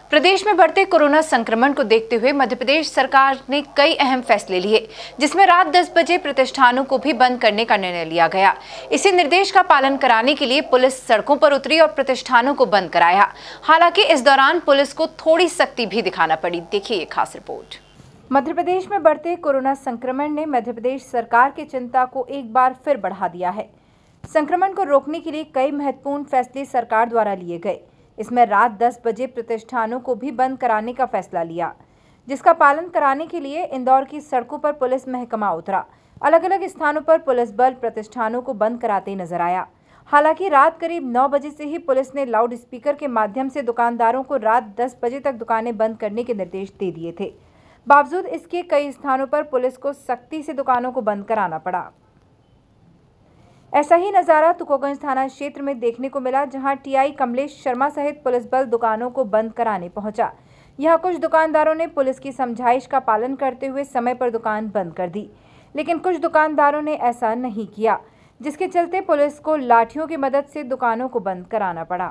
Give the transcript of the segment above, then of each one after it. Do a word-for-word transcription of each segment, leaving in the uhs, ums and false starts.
प्रदेश में बढ़ते कोरोना संक्रमण को देखते हुए मध्य प्रदेश सरकार ने कई अहम फैसले लिए, जिसमें रात दस बजे प्रतिष्ठानों को भी बंद करने का निर्णय लिया गया। इसी निर्देश का पालन कराने के लिए पुलिस सड़कों पर उतरी और प्रतिष्ठानों को बंद कराया। हालांकि इस दौरान पुलिस को थोड़ी सख्ती भी दिखाना पड़ी। देखिए ये खास रिपोर्ट। मध्य प्रदेश में बढ़ते कोरोना संक्रमण ने मध्य प्रदेश सरकार की चिंता को एक बार फिर बढ़ा दिया है। संक्रमण को रोकने के लिए कई महत्वपूर्ण फैसले सरकार द्वारा लिए गए। इसमें रात दस बजे प्रतिष्ठानों को भी बंद कराने का फैसला लिया, जिसका पालन कराने के लिए इंदौर की सड़कों पर पुलिस महकमा उतरा। अलग अलग स्थानों पर पुलिस बल प्रतिष्ठानों को बंद कराते नजर आया। हालांकि रात करीब नौ बजे से ही पुलिस ने लाउड स्पीकर के माध्यम से दुकानदारों को रात दस बजे तक दुकानें बंद करने के निर्देश दे दिए थे। बावजूद इसके कई स्थानों पर पुलिस को सख्ती से दुकानों को बंद कराना पड़ा। ऐसा ही नजारा तुकोगंज थाना क्षेत्र में देखने को मिला, जहां टीआई कमलेश शर्मा सहित पुलिस बल दुकानों को बंद कराने पहुंचा। यहां कुछ दुकानदारों ने पुलिस की समझाइश का पालन करते हुए समय पर दुकान बंद कर दी, लेकिन कुछ दुकानदारों ने ऐसा नहीं किया, जिसके चलते पुलिस को लाठियों की मदद से दुकानों को बंद कराना पड़ा।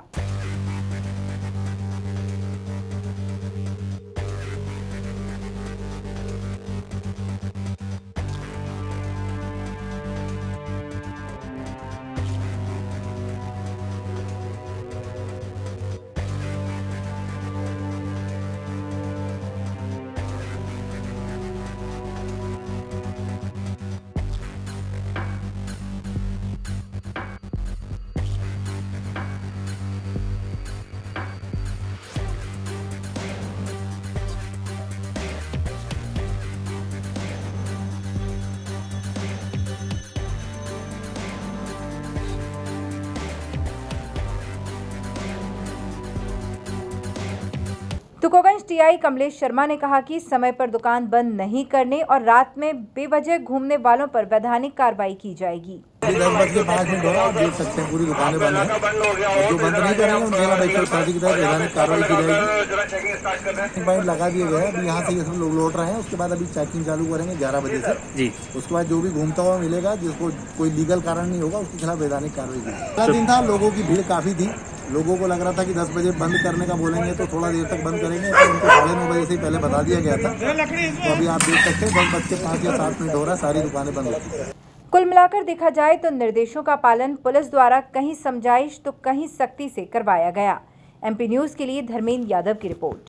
तुकोगंज टीआई कमलेश शर्मा ने कहा कि समय पर दुकान बंद नहीं करने और रात में बेवजह घूमने वालों पर वैधानिक कार्रवाई की जाएगी। दस बज के पाँच मिनट हो रहा, आप देख सकते हैं पूरी दुकानें बंद हैं। जो बंद नहीं करेंगे उनके खिलाफ की तरह वैधानिक कार्रवाई की जाएगी। पॉइंट लगा दिए गए, अभी यहाँ से ये सब लोग लौट रहे हैं। उसके बाद अभी चेकिंग चालू करेंगे ग्यारह बजे से जी। उसके बाद जो भी घूमता हुआ मिलेगा, जिसको कोई लीगल कारण नहीं होगा, उसके खिलाफ वैधानिक कार्रवाई की। अगला दिन था, लोगों की भीड़ काफी थी। लोगों को लग रहा था कि दस बजे बंद करने का बोलेंगे तो थोड़ा देर तक बंद करेंगे, तो उनको साढ़े नौ बजे से पहले बता दिया गया था। तो अभी आप देख सकते हैं दस बज के पाँच या सात मिनट हो रहा है, सारी दुकानें बंद हो चुकी हैं। कुल मिलाकर देखा जाए तो निर्देशों का पालन पुलिस द्वारा कहीं समझाइश तो कहीं सख्ती से करवाया गया। एमपी न्यूज के लिए धर्मेंद्र यादव की रिपोर्ट।